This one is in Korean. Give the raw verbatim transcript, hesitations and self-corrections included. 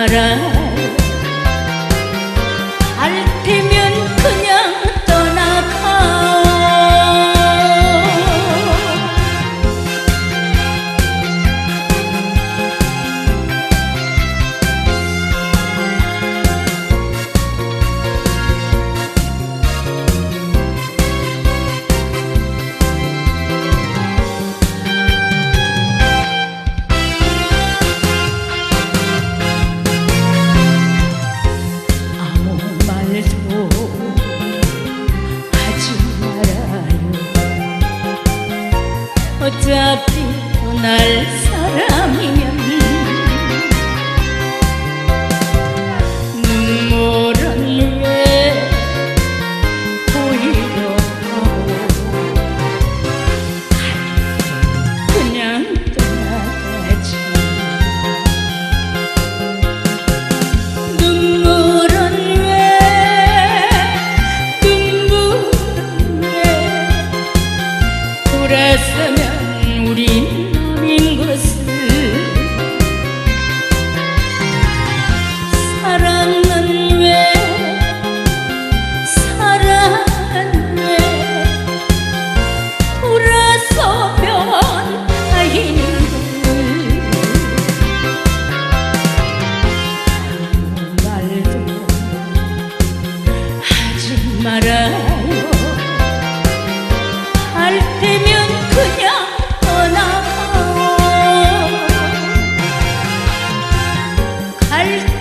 말아요. 할 테면 그냥 떠나가요. 어차피 떠날 사람이면 눈물은 왜 보이려 하고 그냥 떠나가지. 눈물은 왜 눈물은 왜 돌아서면 우린 남인 것을. 사랑은 왜 사랑은 왜 돌아서 변하이는 것을. 아무 말도 하지 말아요. 할 테면 그냥 떠나가. 갈